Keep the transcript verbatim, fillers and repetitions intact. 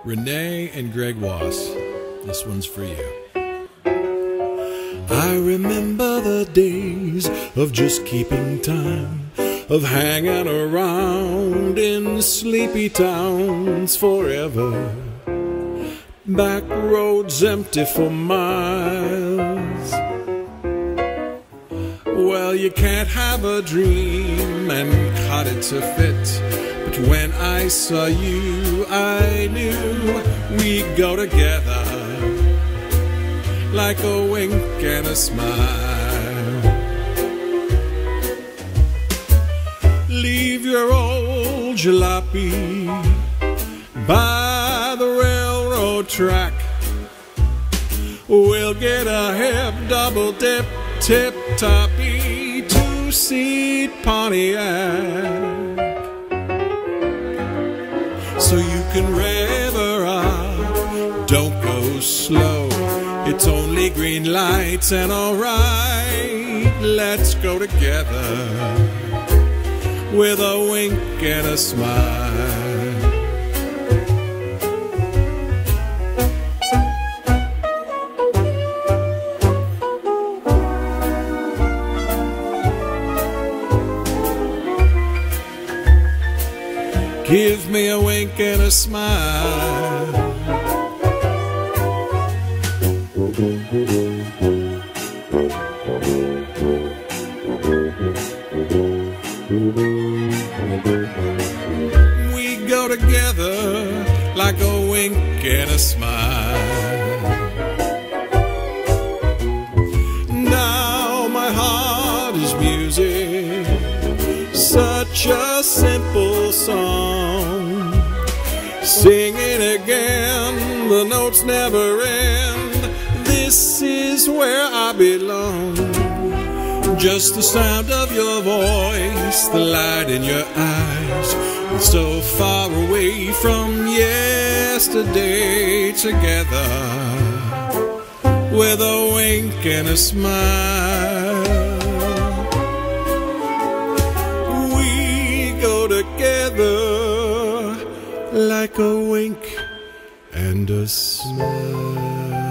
Renee and Greg Wass, this one's for you. I remember the days of just keeping time, of hanging around in sleepy towns forever. Back roads empty for miles. Well, you can't have a dream and cut it to fit, but when I saw you, I knew we'd go together like a wink and a smile. Leave your old jalopy by the railroad track. We'll get a hip double dip tip-toppy two-seat Pontiac, so you can rev her up. Don't go slow, it's only green lights and alright. Let's go together with a wink and a smile. Give me a wink and a smile. We go together like a wink and a smile. Now my heart is music, such a simple song. Sing it again, the notes never end. This is where I belong. Just the sound of your voice, the light in your eyes. We're so far away from yesterday, together with a wink and a smile. We go together like a wink and a smile.